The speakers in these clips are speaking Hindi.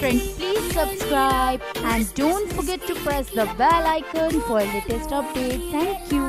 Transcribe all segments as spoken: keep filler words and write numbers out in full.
friends, please subscribe and don't forget to press the bell icon for latest update. Thank you.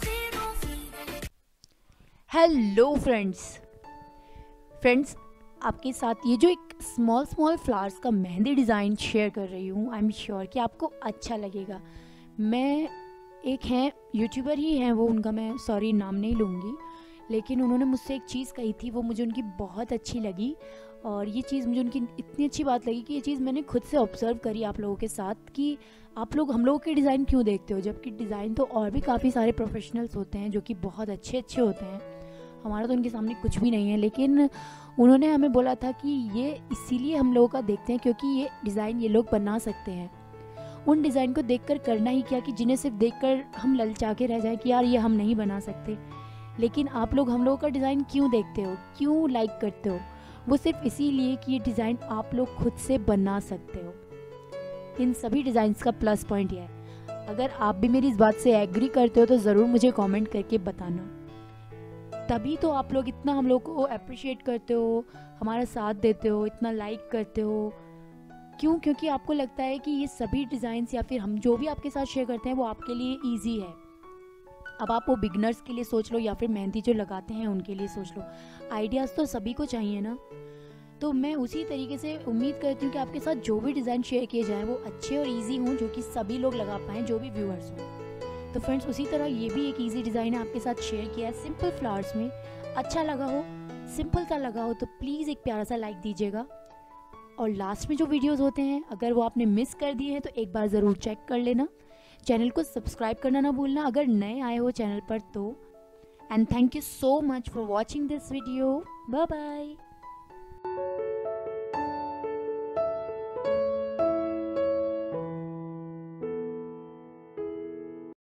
Hello friends. Friends, आपके साथ ये जो एक स्मॉल स्मॉल फ्लावर्स का मेहंदी डिज़ाइन शेयर कर रही हूँ, आई एम श्योर कि आपको अच्छा लगेगा। मैं एक हैं यूट्यूबर ही हैं वो, उनका मैं सॉरी नाम नहीं लूँगी, लेकिन उन्होंने मुझसे एक चीज़ कही थी, वो मुझे उनकी बहुत अच्छी लगी। और ये चीज़ मुझे उनकी इतनी अच्छी बात लगी कि ये चीज़ मैंने खुद से ऑब्ज़र्व करी आप लोगों के साथ कि आप लोग हम लोगों के डिज़ाइन क्यों देखते हो, जबकि डिज़ाइन तो और भी काफ़ी सारे प्रोफेशनल्स होते हैं जो कि बहुत अच्छे अच्छे होते हैं। हमारा तो उनके सामने कुछ भी नहीं है, लेकिन उन्होंने हमें बोला था कि ये इसीलिए हम लोगों का देखते हैं क्योंकि ये डिज़ाइन ये लोग बना सकते हैं। उन डिज़ाइन को देखकर करना ही क्या कि जिन्हें सिर्फ देखकर हम ललचा के रह जाएं कि यार ये हम नहीं बना सकते। लेकिन आप लोग हम लोगों का डिज़ाइन क्यों देखते हो, क्यों लाइक करते हो? वो सिर्फ इसीलिए कि ये डिज़ाइन आप लोग खुद से बना सकते हो। इन सभी डिज़ाइंस का प्लस पॉइंट ये है। अगर आप भी मेरी इस बात से एग्री करते हो तो ज़रूर मुझे कमेंट करके बताना, तभी तो आप लोग इतना हम लोग को अप्रिशिएट करते हो, हमारा साथ देते हो, इतना लाइक करते हो। क्यों? क्योंकि आपको लगता है कि ये सभी डिज़ाइंस या फिर हम जो भी आपके साथ शेयर करते हैं वो आपके लिए ईजी है। अब आप वो बिगनर्स के लिए सोच लो या फिर मेहंदी जो लगाते हैं उनके लिए सोच लो, आइडियाज़ तो सभी को चाहिए ना। तो मैं उसी तरीके से उम्मीद करती हूँ कि आपके साथ जो भी डिज़ाइन शेयर किए जाएँ वो अच्छे और इजी हों, जो कि सभी लोग लगा पाएँ, जो भी व्यूअर्स हों। तो फ्रेंड्स, उसी तरह ये भी एक इजी डिज़ाइन है आपके साथ शेयर किया है सिंपल फ्लावर्स में। अच्छा लगा हो, सिंपल सा लगा हो तो प्लीज़ एक प्यारा सा लाइक दीजिएगा। और लास्ट में जो वीडियोज़ होते हैं अगर वो आपने मिस कर दिए हैं तो एक बार ज़रूर चेक कर लेना। चैनल को सब्सक्राइब करना ना भूलना अगर नए आए हो चैनल पर तो। And thank you so much for watching this video. Bye bye.